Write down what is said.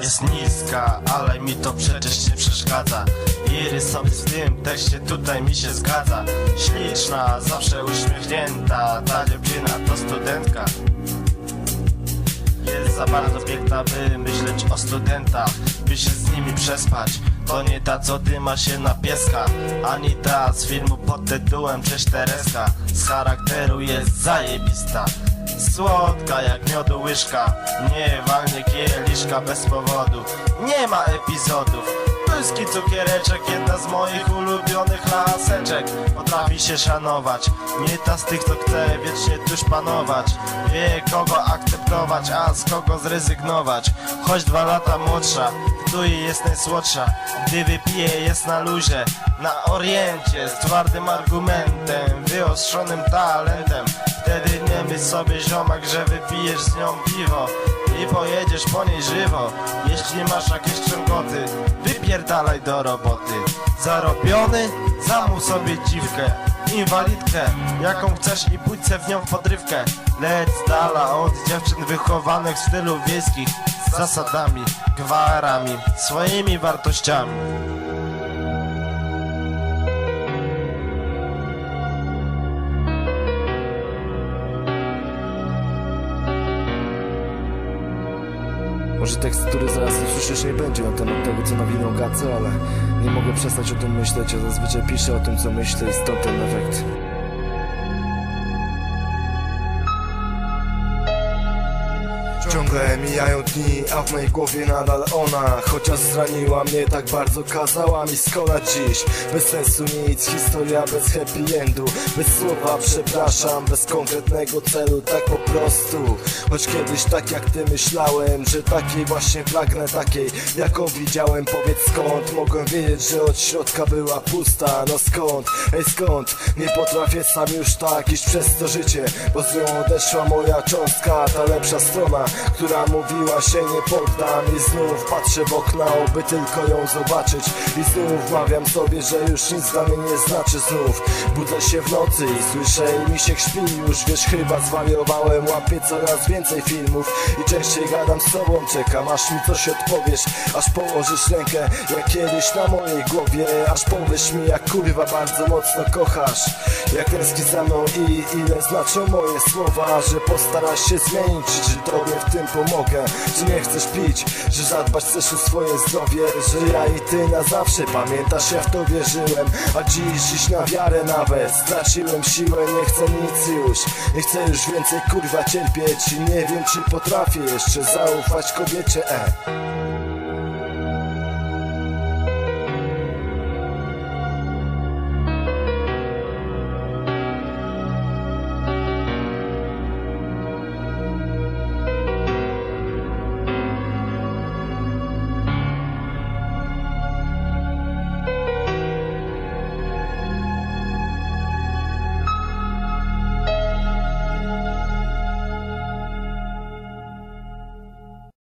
jest niska, ale mi to przecież nie przeszkadza. I rysownik w tym tekście tutaj mi się zgadza. Śliczna, zawsze uśmiechnięta, ta dziewczyna to studentka. Jest za bardzo piękna, by myśleć o studentach, by się z nimi przespać. To nie ta, co dyma się na pieska, ani ta z filmu pod tytułem Cześć Tereska. Z charakteru jest zajebista, słodka jak miodu łyżka, nie walnie kieliszka bez powodu. Nie ma epizodów, pyski cukiereczek, jedna z moich ulubionych laseczek. Potrafi się szanować, nie ta z tych, co chce wiecznie tuż panować. Wie kogo akceptować, a z kogo zrezygnować. Choć 2 lata młodsza, w tuje jest najsłodsza. Gdy wypije jest na luzie, na oriencie, z twardym argumentem, wyostrzonym talentem. Wtedy nie myśl sobie ziomak, że wypijesz z nią piwo i pojedziesz po niej żywo. Jeśli masz jakieś ciągoty, wypierdalaj do roboty. Zarobiony? Zamów sobie dziwkę, inwalidkę, jaką chcesz i pójdź se w nią w podrywkę. Leć z dala od dziewczyn wychowanych w stylu wiejskich, z zasadami, gwarami, swoimi wartościami. Może tekst, który zaraz usłyszysz, nie będzie na temat tego, co nawinął Gaco, ale nie mogę przestać o tym myśleć. Ja zazwyczaj piszę o tym, co myślę, i stąd ten efekt. Ciągle mijają dni, a w mojej głowie nadal ona. Chociaż zraniła mnie tak bardzo, kazała mi skonać dziś. Bez sensu nic, historia bez happy endu. Bez słowa przepraszam, bez konkretnego celu, tak po prostu. Choć kiedyś tak jak ty myślałem, że takiej właśnie pragnę, takiej jaką widziałem. Powiedz skąd, mogłem wiedzieć, że od środka była pusta. No skąd, ej skąd, nie potrafię sam już tak iść przez to życie. Bo z nią odeszła moja cząstka, ta lepsza strona, która mówiła się nie poddam. I znów patrzę w okna, by tylko ją zobaczyć. I znów mawiam sobie, że już nic dla mnie nie znaczy. Znów budzę się w nocy i słyszę i mi się kśpi już. Wiesz, chyba zwariowałem, łapię coraz więcej filmów i częściej gadam z sobą. Czekam aż mi coś odpowiesz, aż położysz rękę jak kiedyś na mojej głowie. Aż powiesz mi, jak kurwa bardzo mocno kochasz, jak tęsknisz za mną i ile znaczą moje słowa. Że postarasz się zmienić, czy tobie w tym pomogę. Że nie chcesz pić, że zadbać chcesz o swoje zdrowie. Że ja i ty na zawsze, pamiętasz, ja w to wierzyłem. A dziś na wiarę nawet straciłem siłę. Nie chcę nic już, nie chcę już więcej kurwa cierpieć. I nie wiem, czy potrafię jeszcze zaufać kobiecie.